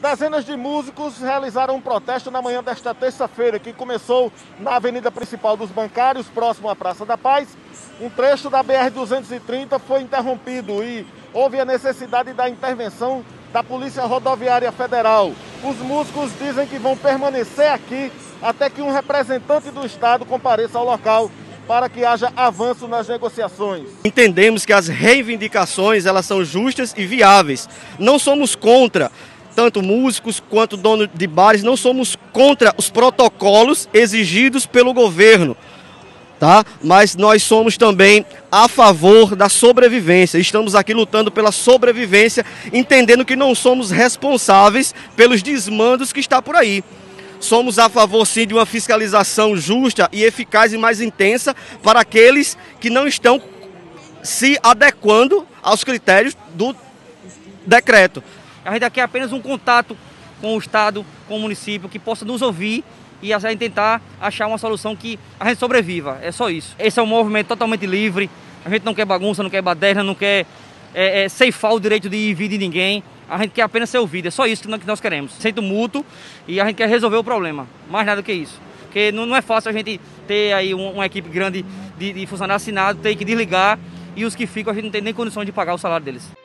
Dezenas de músicos realizaram um protesto na manhã desta terça-feira, que começou na avenida principal dos Bancários, próximo à Praça da Paz. Um trecho da BR-230 foi interrompido e houve a necessidade da intervenção da Polícia Rodoviária Federal. Os músicos dizem que vão permanecer aqui até que um representante do Estado compareça ao local para que haja avanço nas negociações. Entendemos que as reivindicações elas são justas e viáveis. Não somos contra tanto músicos quanto donos de bares, não somos contra os protocolos exigidos pelo governo, tá? Mas nós somos também a favor da sobrevivência. Estamos aqui lutando pela sobrevivência, entendendo que não somos responsáveis pelos desmandos que está por aí. Somos a favor, sim, de uma fiscalização justa e eficaz e mais intensa para aqueles que não estão se adequando aos critérios do decreto. A gente aqui é apenas um contato com o Estado, com o município, que possa nos ouvir e a gente tentar achar uma solução que a gente sobreviva. É só isso. Esse é um movimento totalmente livre. A gente não quer bagunça, não quer baderna, não quer ceifar o direito de ir e vir de ninguém. A gente quer apenas ser ouvido. É só isso que nós queremos. Sento mútuo e a gente quer resolver o problema. Mais nada do que isso. Porque não é fácil a gente ter aí uma equipe grande de funcionários assinados, ter que desligar e os que ficam a gente não tem nem condições de pagar o salário deles.